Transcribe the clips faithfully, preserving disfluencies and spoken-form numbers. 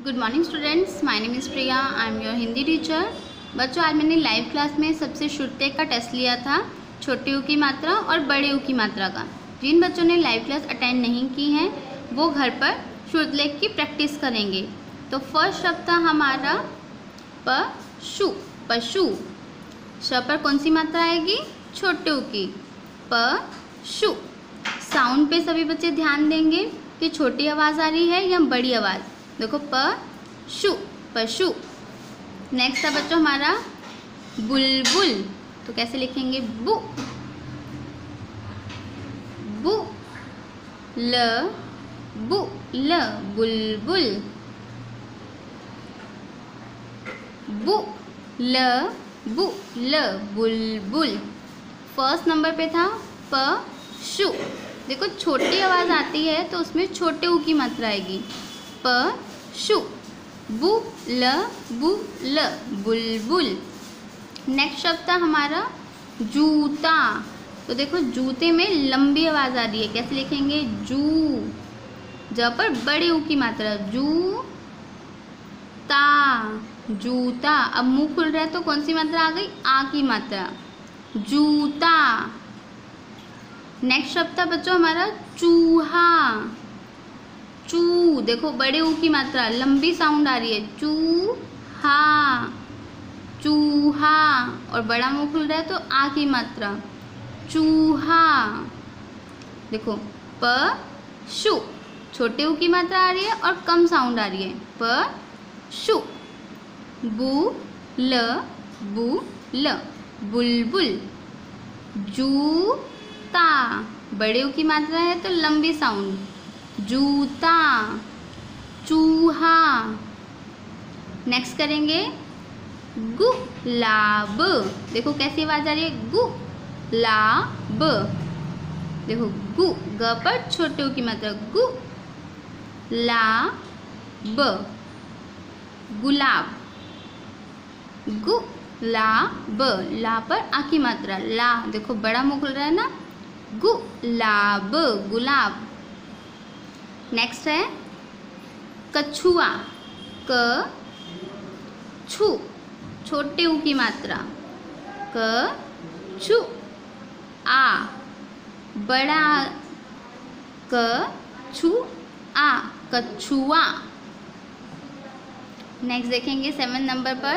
Good morning students, my name is Priya, I am your Hindi teacher. बच्चों, आज मैंने live class में सबसे शुरुते का टेस्ट लिया था, छोटे ऊ की मात्रा और बड़े ऊ की मात्रा का। जिन बच्चों ने लाइव क्लास अटेंड नहीं की हैं वो घर पर शुरुतलेख की प्रैक्टिस करेंगे। तो फर्स्ट शब्द था हमारा पशु। पशु श पर कौन सी मात्रा आएगी? छोटे ऊ की, पशु। साउंड पे सभी बच्चे ध्यान देंगे कि छोटी आवाज़ आ रही है या बड़ी आवाज़। देखो पशु, पशु। नेक्स्ट है बच्चों हमारा बुलबुल। तो कैसे लिखेंगे? बु बु ल बु ल बुलबुल। बु ल बु ल बुलबुल। फर्स्ट नंबर पे था पशु। देखो छोटी आवाज़ आती है तो उसमें छोटे ऊ की मात्रा आएगी, पशु। बु ल बु ल बुलबुल। नेक्स्ट शब्द था हमारा जूता। तो देखो जूते में लंबी आवाज़ आ रही है, कैसे लिखेंगे? जू, ज पर बड़े ऊ की मात्रा, जू ता, जूता। अब मुंह खुल रहा है तो कौन सी मात्रा आ गई? आ की मात्रा, जूता। नेक्स्ट शब्द था बच्चों हमारा चूहा। चू, देखो बड़े ऊ की मात्रा, लंबी साउंड आ रही है, चूहा, चूहा। और बड़ा मुंह खुल रहा है तो आ की मात्रा, चूहा। देखो पशु, छोटे ऊ की मात्रा आ रही है और कम साउंड आ रही है, पशु। बु ल बु ल बुलबुल। जूता, बड़े ऊ की मात्रा है तो लंबी साउंड, जूता, चूहा। नेक्स्ट करेंगे गुलाब। देखो कैसी आवाज आ रही है? गुलाब। देखो गु, ग पर छोटे ऊ की मात्रा, गु ला ब, गुलाब। गुलाब, ला पर आ की मात्रा, ला। देखो बड़ा मुंह खुल रहा है ना, गुलाब, गुलाब। नेक्स्ट है कछुआ। क छु, छोटे ऊ की मात्रा, क छु आ, बड़ा क छु आ, कछुआ। नेक्स्ट देखेंगे सेवन नंबर पर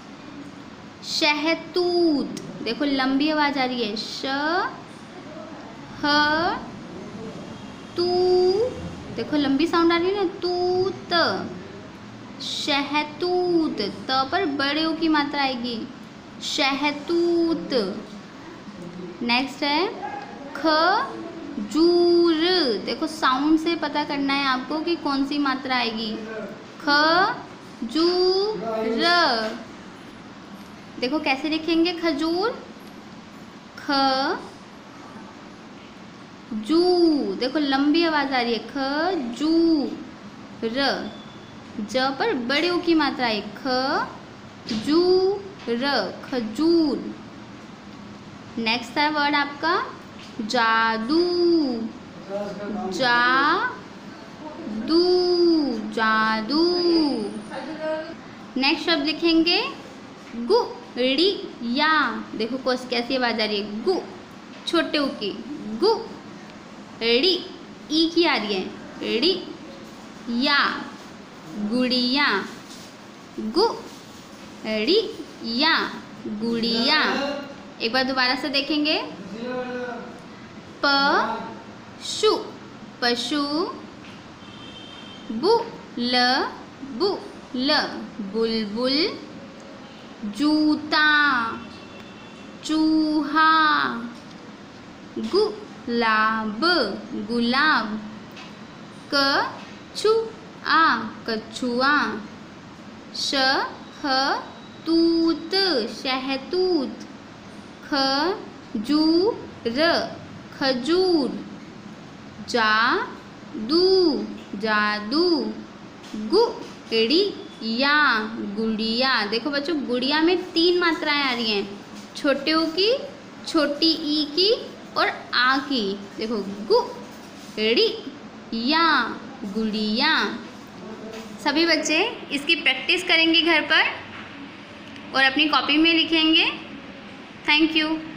शहतूत। देखो लंबी आवाज आ रही है, श ह तू, देखो लंबी साउंड आ रही है ना, तूत, शहतूत। त पर बड़े ऊ की मात्रा आएगी, शहतूत। नेक्स्ट है खजूर। देखो साउंड से पता करना है आपको कि कौन सी मात्रा आएगी, खजूर। देखो कैसे लिखेंगे खजूर? ख जू, देखो लंबी आवाज आ रही है, खजूर। ज पर बड़े ऊ की मात्रा है, खजूर, खजूर। नेक्स्ट है वर्ड आपका जादू। जादू, जादू। नेक्स्ट शब्द लिखेंगे गुड़िया। देखो कोस कैसी आवाज आ रही है, गु, छोटे ऊ की, गु ड़ी, ई की आ रही है, ड़ी या, गुड़िया, गु ड़ी या, गुड़िया। एक बार दोबारा से देखेंगे, पशु, पशु। बु ल बु ल बुलबुल। जूता, चूहा। गुलाब, गुलाब। कछुआ, कछुआ। शहतूत, शहतूत। खजूर, खजूर। जादू, जादू। गुड़िया, गुड़िया। देखो बच्चों गुड़िया में तीन मात्राएं आ रही हैं, छोटे ऊ की, छोटी ई की और आ की। देखो गुड़िया, गुड़िया। सभी बच्चे इसकी प्रैक्टिस करेंगे घर पर और अपनी कॉपी में लिखेंगे। Thank you.